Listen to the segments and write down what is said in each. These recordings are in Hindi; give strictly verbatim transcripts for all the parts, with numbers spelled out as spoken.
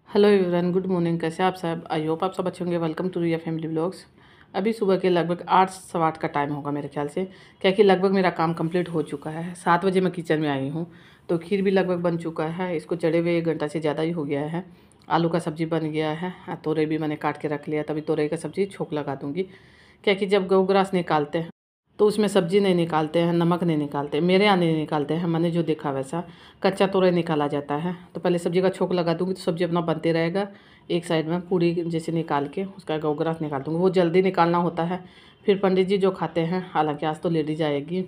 Hello everyone, good morning. कैसे आप सब? आई होप आप सब अच्छे होंगे। Welcome to Riya family vlogs. अभी सुबह के लगभग आठ सवा आठ का टाइम होगा मेरे ख्याल से, क्या कि लगभग मेरा काम कंप्लीट हो चुका है। सात बजे मैं किचन में आई हूँ, तो खीर भी लगभग बन चुका है। इसको चढ़े हुए एक घंटा से ज़्यादा ही हो गया है। आलू का सब्ज़ी बन गया है, तोरई भी मैंने काट के रख लिया। तभी तोरई का सब्ज़ी छोंक लगा दूँगी, क्या कि जब गौग्रास निकालते हैं तो उसमें सब्ज़ी नहीं निकालते हैं, नमक नहीं निकालते। मेरे यहाँ नहीं निकालते हैं, मैंने जो देखा वैसा कच्चा तोरई निकाला जाता है। तो पहले सब्ज़ी का छोंक लगा दूँगी तो सब्ज़ी अपना बनते रहेगा। एक साइड में पूरी जैसे निकाल के उसका गौग्रास निकाल दूँगी। वो जल्दी निकालना होता है। फिर पंडित जी जो खाते हैं, हालांकि आज तो लेडीज आएगी।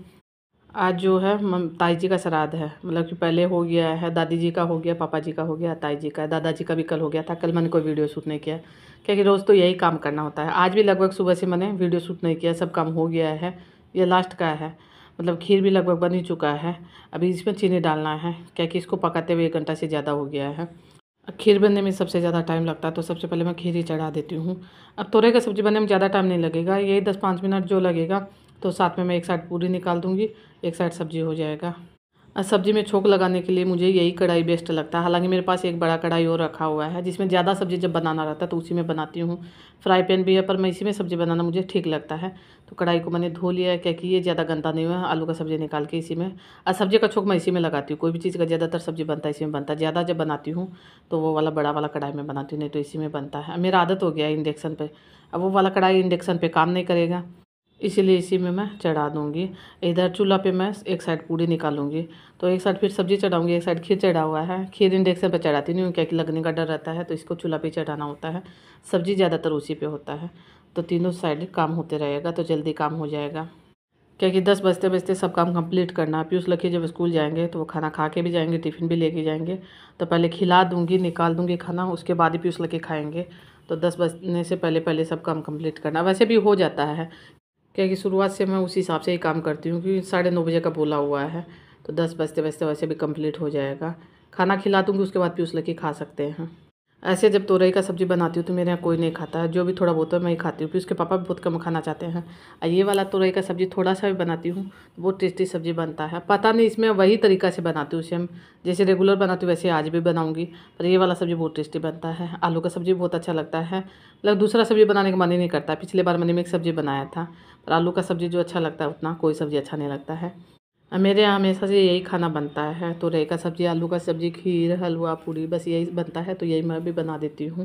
आज जो है मम ताई जी का श्राद्ध है, मतलब कि पहले हो गया है, दादी जी का हो गया, पापा जी का हो गया, ताई जी का, दादाजी का भी कल हो गया था। कल मैंने कोई वीडियो शूट नहीं किया, क्योंकि रोज़ तो यही काम करना होता है। आज भी लगभग सुबह से मैंने वीडियो शूट नहीं किया, सब काम हो गया है। ये लास्ट का है, मतलब खीर भी लगभग बन ही चुका है। अभी इसमें चीनी डालना है, क्या कि इसको पकाते हुए एक घंटा से ज़्यादा हो गया है। खीर बनने में सबसे ज़्यादा टाइम लगता है, तो सबसे पहले मैं खीर ही चढ़ा देती हूँ। अब तोरई का सब्ज़ी बनने में ज़्यादा टाइम नहीं लगेगा, यही दस पाँच मिनट जो लगेगा। तो साथ में मैं एक साइड पूरी निकाल दूँगी, एक साइड सब्ज़ी हो जाएगा। सब्ज़ी में छोंक लगाने के लिए मुझे यही कढ़ाई बेस्ट लगता है। हालांकि मेरे पास एक बड़ा कढ़ाई और रखा हुआ है, जिसमें ज़्यादा सब्ज़ी जब बनाना रहता है तो उसी में बनाती हूँ। फ्राई पैन भी है, पर मैं इसी में सब्ज़ी बनाना मुझे ठीक लगता है। तो कढ़ाई को मैंने धो लिया है, क्या कि ये ज़्यादा गंदा नहीं हुआ है। आलू का सब्ज़ी निकाल के इसी में, और सब्ज़ी का छोंक मैं इसी में लगाती हूँ। कोई भी चीज़ का ज़्यादातर सब्ज़ी बनता है इसी में बनता है। ज़्यादा जब बनाती हूँ तो वो वाला बड़ा वाला कढ़ाई में बनाती हूँ, नहीं तो इसी में बनता है। मेरा आदत हो गया है इंडक्शन पर। अब वो वाला कढ़ाई इंडक्शन पर काम नहीं करेगा, इसीलिए इसी में मैं चढ़ा दूँगी। इधर चूल्हा पे मैं एक साइड पूड़ी निकालूंगी, तो एक साइड फिर सब्ज़ी चढ़ाऊँगी, एक साइड खीर चढ़ा हुआ है। खीर इंडक्शन पे चढ़ाती नहीं हूँ, क्या कि लगने का डर रहता है, तो इसको चूल्हा पे चढ़ाना होता है। सब्ज़ी ज़्यादातर उसी पे होता है, तो तीनों साइड काम होते रहेगा, तो जल्दी काम हो जाएगा। क्या कि दस बजते बजते सब काम कंप्लीट करना है। पीयूष लकी जब स्कूल जाएंगे तो वो खाना खा के भी जाएंगे, टिफ़िन भी लेके जाएंगे। तो पहले खिला दूँगी, निकाल दूँगी खाना, उसके बाद ही पीयूष लकी खाएंगे। तो दस बजने से पहले पहले सब काम कंप्लीट करना, वैसे भी हो जाता है, क्या कि शुरुआत से मैं उसी हिसाब से ही काम करती हूँ, क्योंकि साढ़े नौ बजे का बोला हुआ है। तो दस बजते बजते वैसे भी कंप्लीट हो जाएगा। खाना खिला दूँगी, उसके बाद पीयूष लेके खा सकते हैं। ऐसे जब तोरई का सब्ज़ी बनाती हूँ तो मेरे यहाँ कोई नहीं खाता है, जो भी थोड़ा बहुत है मैं ही खाती हूँ। पीयूष के पापा भी बहुत कम खाना चाहते हैं। और ये वाला तोरई का सब्ज़ी थोड़ा सा भी बनाती हूँ तो बहुत टेस्टी सब्ज़ी बनता है। पता नहीं, इसमें वही तरीका से बनाती हूँ, सेम जैसे रेगुलर बनाती हूँ वैसे आज भी बनाऊँगी। पर ये वाला सब्ज़ी बहुत टेस्टी बनता है। आलू का सब्ज़ी बहुत अच्छा लगता है, मतलब दूसरा सब्ज़ी बनाने का मन ही नहीं करता। पिछले बार मैंने मिक्स सब्ज़ी बनाया था, पर आलू का सब्ज़ी जो अच्छा लगता है उतना कोई सब्ज़ी अच्छा नहीं लगता है। मेरे यहाँ हमेशा से यही खाना बनता है, तोरई का सब्ज़ी, आलू का सब्ज़ी, खीर, हलवा, पूड़ी, बस यही बनता है। तो यही मैं भी बना देती हूँ।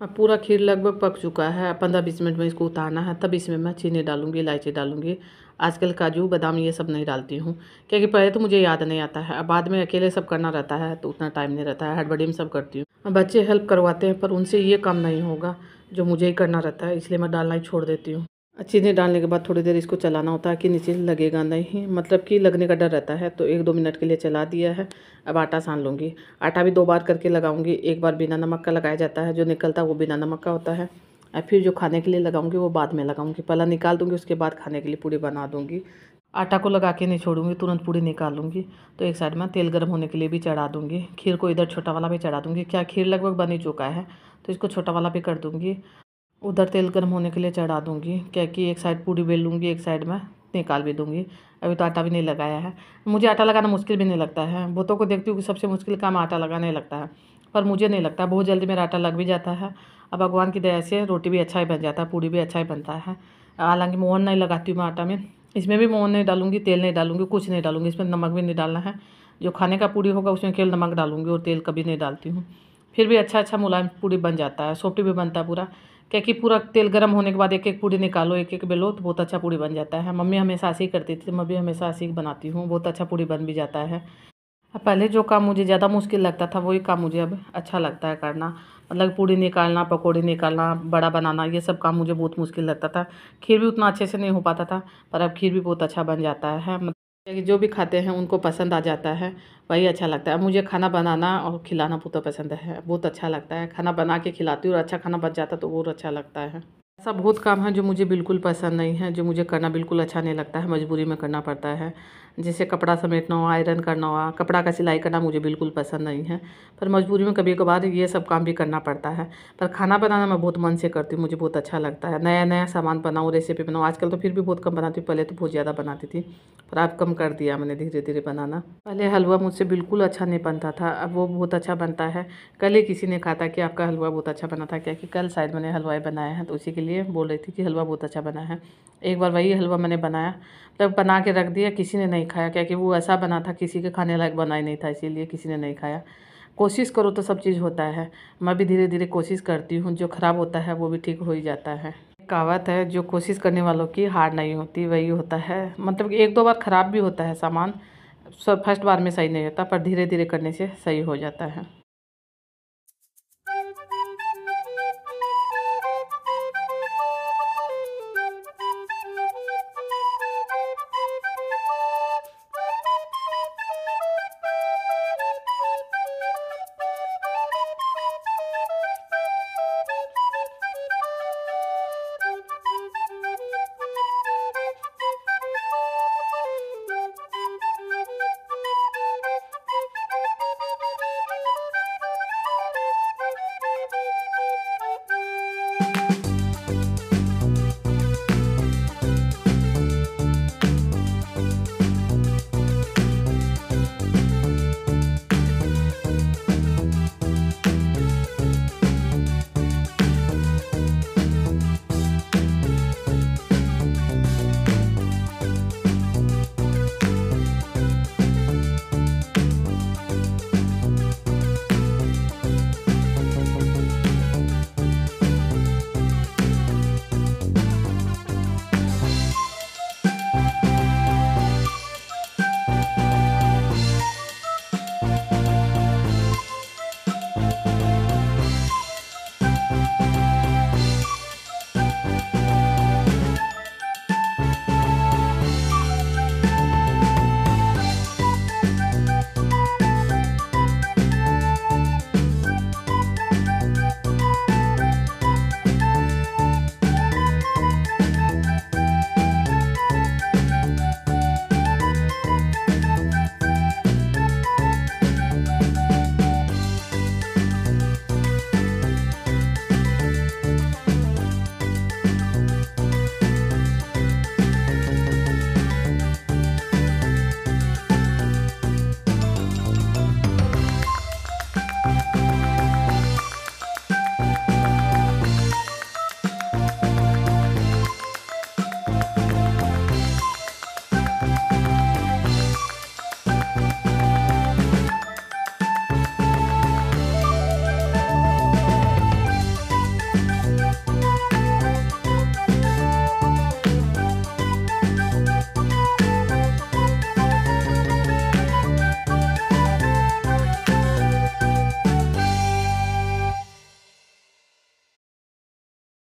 अब पूरा खीर लगभग पक चुका है। पंद्रह बीस मिनट में इसको उतारना है, तब इसमें मैं चीनी डालूँगी, इलायची डालूँगी। आजकल काजू बादाम ये सब नहीं डालती हूँ, क्योंकि पहले तो मुझे याद नहीं आता है, अब बाद में अकेले सब करना रहता है तो उतना टाइम नहीं रहता है, हड़बड़ी में सब करती हूँ। अब बच्चे हेल्प करवाते हैं पर उनसे ये काम नहीं होगा जो मुझे ही करना रहता है, इसलिए मैं डालना ही छोड़ देती हूँ। चीनी डालने के बाद थोड़ी देर इसको चलाना होता है कि नीचे लगेगा नहीं, मतलब कि लगने का डर रहता है, तो एक दो मिनट के लिए चला दिया है। अब आटा सान लूँगी। आटा भी दो बार करके लगाऊंगी, एक बार बिना नमक का लगाया जाता है, जो निकलता है वो बिना नमक का होता है, और फिर जो खाने के लिए लगाऊंगी वो बाद में लगाऊंगी। पहला निकाल दूँगी, उसके बाद खाने के लिए पूड़ी बना दूँगी। आटा को लगा के नहीं छोड़ूंगी, तुरंत पूड़ी निकाल लूँगी। तो एक साइड में तेल गर्म होने के लिए भी चढ़ा दूँगी। खीर को इधर छोटा वाला भी चढ़ा दूँगी। क्या खीर लगभग बन ही चुका है तो इसको छोटा वाला भी कर दूँगी। उधर तेल गर्म होने के लिए चढ़ा दूँगी, क्या कि एक साइड पूड़ी बेल लूँगी, एक साइड में निकाल भी दूँगी। अभी तो आटा भी नहीं लगाया है। मुझे आटा लगाना मुश्किल भी नहीं लगता है। बहुतों को देखती हूँ कि सबसे मुश्किल काम आटा लगाना ही लगता है, पर मुझे नहीं लगता। बहुत जल्दी मेरा आटा लग भी जाता है। अब भगवान की दया से रोटी भी अच्छा ही बन जाता है, पूड़ी भी अच्छा ही बनता है। हालांकि मोहन नहीं लगाती हूँ मैं आटा में, इसमें भी मोहन नहीं डालूँगी, तेल नहीं डालूँगी, कुछ नहीं डालूँगी, इसमें नमक भी नहीं डालना है। जो खाने का पूड़ी होगा उसमें केवल नमक डालूँगी और तेल कभी नहीं डालती हूँ। फिर भी अच्छा अच्छा मुलायम पूड़ी बन जाता है, सॉफ्ट भी बनता है पूरा। क्या कि पूरा तेल गर्म होने के बाद एक एक पूड़ी निकालो, एक एक बेलो, तो बहुत अच्छा पूड़ी बन जाता है। मम्मी हमेशा ऐसे ही करती थी, मैं भी हमेशा ऐसे ही बनाती हूँ, बहुत अच्छा पूड़ी बन भी जाता है। पहले जो काम मुझे ज़्यादा मुश्किल लगता था वही काम मुझे अब अच्छा लगता है करना। मतलब पूड़ी निकालना, पकौड़ी निकालना, बड़ा बनाना, ये सब काम मुझे बहुत मुश्किल लगता था। खीर भी उतना अच्छे से नहीं हो पाता था, पर अब खीर भी बहुत अच्छा बन जाता है। मतलब कि जो भी खाते हैं उनको पसंद आ जाता है, वही अच्छा लगता है। मुझे खाना बनाना और खिलाना बहुत पसंद है, बहुत अच्छा लगता है। खाना बना के खिलाती हूँ और अच्छा खाना बच जाता तो और अच्छा लगता है। ऐसा बहुत काम है जो मुझे बिल्कुल पसंद नहीं है, जो मुझे करना बिल्कुल अच्छा नहीं लगता है, मजबूरी में करना पड़ता है। जैसे कपड़ा समेटना हुआ, आयरन करना हुआ, कपड़ा का सिलाई करना मुझे बिल्कुल पसंद नहीं है, पर मजबूरी में कभी कभार ये सब काम भी करना पड़ता है। पर खाना बनाना मैं बहुत मन से करती हूँ, मुझे बहुत अच्छा लगता है। नया नया सामान बनाऊँ, रेसिपी बनाऊँ। आजकल तो फिर भी बहुत कम बनाती हूँ, पहले तो बहुत ज़्यादा बनाती थी, पर अब कम कर दिया मैंने धीरे धीरे बनाना। पहले हलवा मुझसे बिल्कुल अच्छा नहीं बनता था, अब वो बहुत अच्छा बनता है। कल ही किसी ने कहा था कि आपका हलवा बहुत अच्छा बना था, क्या कि कल शायद मैंने हलवाई बनाया है, तो उसी के लिए बोल रही थी कि हलवा बहुत अच्छा बना है। एक बार वही हलवा मैंने बनाया, तब बना के रख दिया, किसी ने नहीं खाया, क्या कि वो ऐसा बना था किसी के खाने लायक बना ही नहीं था, इसीलिए किसी ने नहीं खाया। कोशिश करो तो सब चीज़ होता है। मैं भी धीरे धीरे कोशिश करती हूँ, जो ख़राब होता है वो भी ठीक हो ही जाता है। कहावत है, जो कोशिश करने वालों की हार नहीं होती, वही होता है। मतलब कि एक दो बार ख़राब भी होता है सामान, सब फर्स्ट बार में सही नहीं होता, पर धीरे धीरे करने से सही हो जाता है।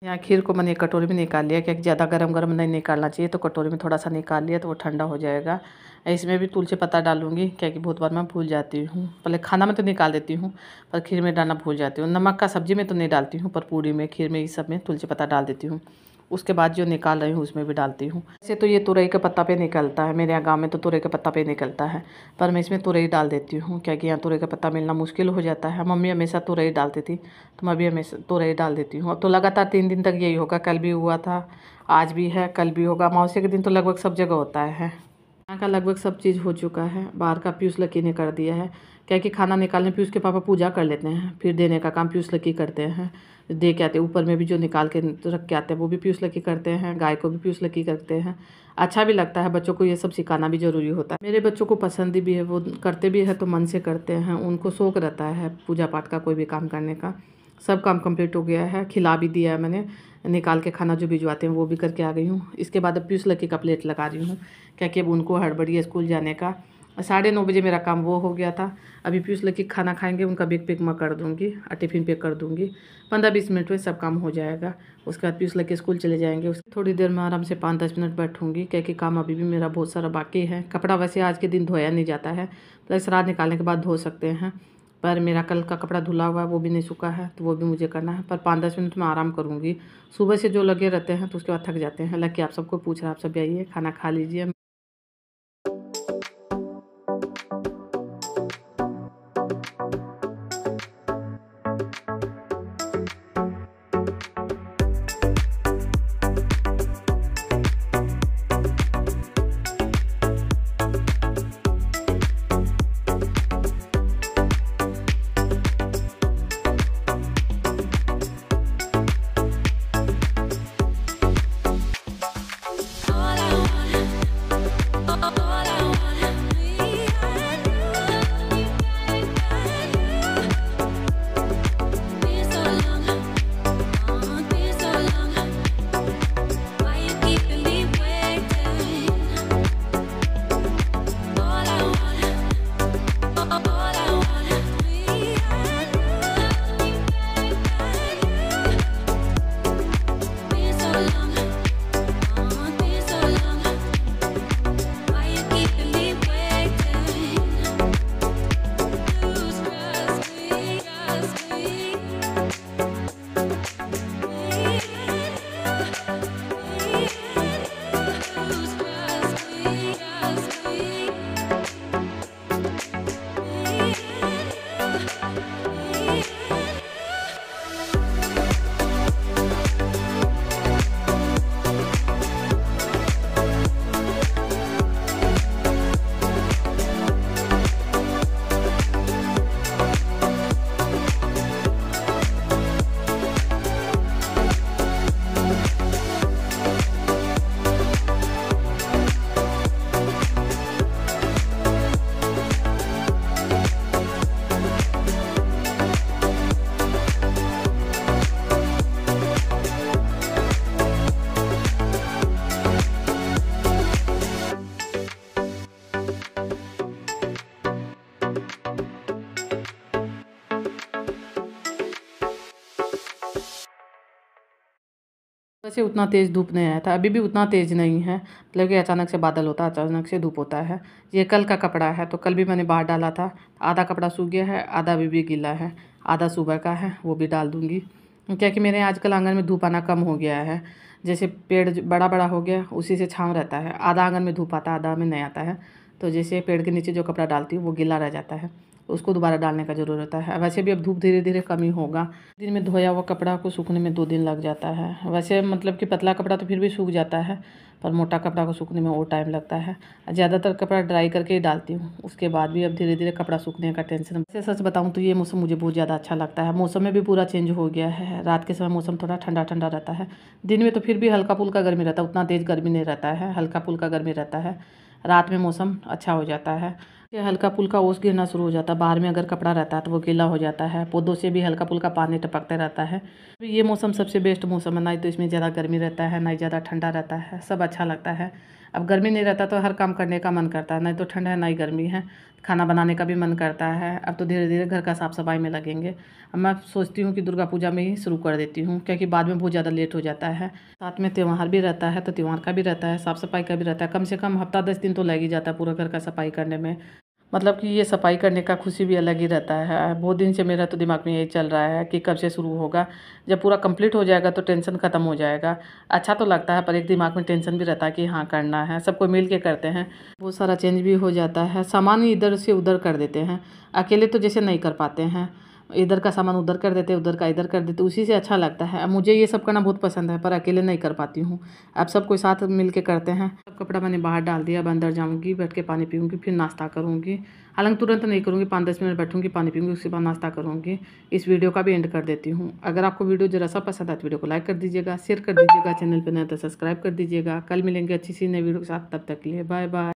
यहाँ खीर को मैंने एक कटोरी में निकाल लिया, क्योंकि ज़्यादा गरम गरम नहीं निकालना चाहिए, तो कटोरी में थोड़ा सा निकाल लिया तो वो ठंडा हो जाएगा। इसमें भी तुलसी पत्ता डालूंगी, क्योंकि बहुत बार मैं भूल जाती हूँ। पहले खाना में तो निकाल देती हूँ, पर खीर में डालना भूल जाती हूँ। नमक का सब्जी में तो नहीं डालती हूँ, पर पूड़ी में, खीर में, इस सब में तुलसी पत्ता डाल देती हूँ। उसके बाद जो निकाल रही हूँ उसमें भी डालती हूँ। वैसे तो ये तुरई के पत्ता पे निकलता है, मेरे यहाँ गाँव में तो तुरई के पत्ता पे निकलता है, पर मैं इसमें तुरई डाल देती हूँ, क्योंकि यहाँ तुरई का पत्ता मिलना मुश्किल हो जाता है। मम्मी हमेशा तुरई डालती थी, तो मैं भी हमेशा तुरई डाल देती हूँ। अब तो लगातार तीन दिन तक यही होगा, कल भी हुआ था, आज भी है, कल भी होगा। अमावस्या के दिन तो लगभग सब जगह होता है। यहाँ का लगभग सब चीज़ हो चुका है। बाहर का पीयूष लकी ने कर दिया है, क्या कि खाना निकालने पीयूष के पापा पूजा कर लेते हैं, फिर देने का काम पीयूष लकी करते हैं, दे के आते हैं। ऊपर में भी जो निकाल के रख के आते हैं वो भी पीयूष लकी करते हैं, गाय को भी पीयूष लकी करते हैं। अच्छा भी लगता है, बच्चों को ये सब सिखाना भी ज़रूरी होता है। मेरे बच्चों को पसंद भी है, वो करते भी है तो मन से करते हैं, उनको शौक़ रहता है पूजा पाठ का, कोई भी काम करने का। सब काम कंप्लीट हो गया है, खिला भी दिया है मैंने, निकाल के खाना जो भिजवाते हैं वो भी करके आ गई हूँ। इसके बाद अब पीयूष लकी का प्लेट लगा रही हूँ, क्योंकि अब उनको हड़बड़ी है स्कूल जाने का। साढ़े नौ बजे मेरा काम वो हो गया था। अभी पीयूष लकी खाना खाएंगे, उनका बैग पैक मैं कर दूँगी और टिफ़िन पैक कर दूँगी। पंद्रह बीस मिनट में सब काम हो जाएगा। उसके बाद पीयूष लकी स्कूल चले जाएंगे। उसके थोड़ी देर में आराम से पाँच दस मिनट बैठूँगी, क्योंकि काम अभी भी मेरा बहुत सारा बाकी है। कपड़ा वैसे आज के दिन धोया नहीं जाता है, प्लस रात निकालने के बाद धो सकते हैं, पर मेरा कल का कपड़ा धुला हुआ है, वो भी नहीं सूखा है, तो वो भी मुझे करना है। पर पाँच दस मिनट में आराम करूँगी। सुबह से जो लगे रहते हैं तो उसके बाद थक जाते हैं। हालांकि आप सबको पूछ रहा है, आप सब आइए खाना खा लीजिए। वैसे उतना तेज़ धूप नहीं आया था, अभी भी उतना तेज़ नहीं है, मतलब कि अचानक से बादल होता है, अचानक से धूप होता है। ये कल का कपड़ा है, तो कल भी मैंने बाहर डाला था। आधा कपड़ा सूख गया है, आधा अभी भी गीला है, आधा सुबह का है, वो भी डाल दूँगी। क्या कि मेरे आजकल आंगन में धूप आना कम हो गया है। जैसे पेड़ बड़ा बड़ा हो गया, उसी से छाँव रहता है। आधा आंगन में धूप आता है, आधा में नहीं आता है। तो जैसे पेड़ के नीचे जो कपड़ा डालती हूँ वो गीला रह जाता है, उसको दोबारा डालने का ज़रूरत होता है। वैसे भी अब धूप धीरे धीरे कम ही होगा। दिन में धोया हुआ कपड़ा को सूखने में दो दिन लग जाता है। वैसे मतलब कि पतला कपड़ा तो फिर भी सूख जाता है, पर मोटा कपड़ा को सूखने में और टाइम लगता है। ज़्यादातर कपड़ा ड्राई करके ही डालती हूँ, उसके बाद भी अब धीरे धीरे कपड़ा सूखने का टेंशन। वैसे सच बताऊँ तो ये मौसम मुझे बहुत ज़्यादा अच्छा लगता है। मौसम में भी पूरा चेंज हो गया है। रात के समय मौसम थोड़ा ठंडा ठंडा रहता है, दिन में तो फिर भी हल्का फुल्का गर्मी रहता है, उतना तेज़ गर्मी नहीं रहता है, हल्का फुल्का गर्मी रहता है। रात में मौसम अच्छा हो जाता है, हल्का फुल्का ओस गिरना शुरू हो जाता है। बाहर में अगर कपड़ा रहता है तो वो गीला हो जाता है, पौधों से भी हल्का फुल्का पानी टपकता रहता है। ये मौसम सबसे बेस्ट मौसम है, ना तो इसमें ज़्यादा गर्मी रहता है, ना ही ज़्यादा ठंडा रहता है, सब अच्छा लगता है। अब गर्मी नहीं रहता तो हर काम करने का मन करता है, नहीं तो ठंड है ना ही गर्मी है, खाना बनाने का भी मन करता है। अब तो धीरे धीरे घर का साफ़ सफाई में लगेंगे। अब मैं सोचती हूँ कि दुर्गा पूजा में ही शुरू कर देती हूँ, क्योंकि बाद में बहुत ज़्यादा लेट हो जाता है। साथ में त्यौहार भी रहता है, तो त्यौहार का भी रहता है, साफ़ सफाई का भी रहता है। कम से कम हफ्ता दस दिन तो लग ही जाता है पूरा घर का सफाई करने में। मतलब कि ये सफाई करने का खुशी भी अलग ही रहता है। बहुत दिन से मेरा तो दिमाग में यही चल रहा है कि कब से शुरू होगा। जब पूरा कंप्लीट हो जाएगा तो टेंशन ख़त्म हो जाएगा। अच्छा तो लगता है, पर एक दिमाग में टेंशन भी रहता है कि हाँ करना है, सबको मिल के करते हैं, बहुत सारा चेंज भी हो जाता है। सामान इधर से उधर कर देते हैं, अकेले तो जैसे नहीं कर पाते हैं। इधर का सामान उधर कर देते, उधर का इधर कर देते, उसी से अच्छा लगता है। अब मुझे ये सब करना बहुत पसंद है, पर अकेले नहीं कर पाती हूँ। अब सब कोई साथ मिल के करते हैं। सब कपड़ा मैंने बाहर डाल दिया, अब अंदर जाऊँगी, बैठ के पानी पीऊँगी, फिर नाश्ता करूँगी। हालांकि तुरंत नहीं करूँगी, पाँच दस मिनट बैठूँगी, पानी पीऊँगी, उसके बाद नाश्ता करूँगी। इस वीडियो का भी एंड कर देती हूँ। अगर आपको वीडियो जरा सा पसंद आए तो वीडियो को लाइक कर दीजिएगा, शेयर कर दीजिएगा, चैनल पर नए तो सब्सक्राइब कर दीजिएगा। कल मिलेंगे अच्छी सी नई वीडियो के साथ, तब तक के लिए बाय बाय।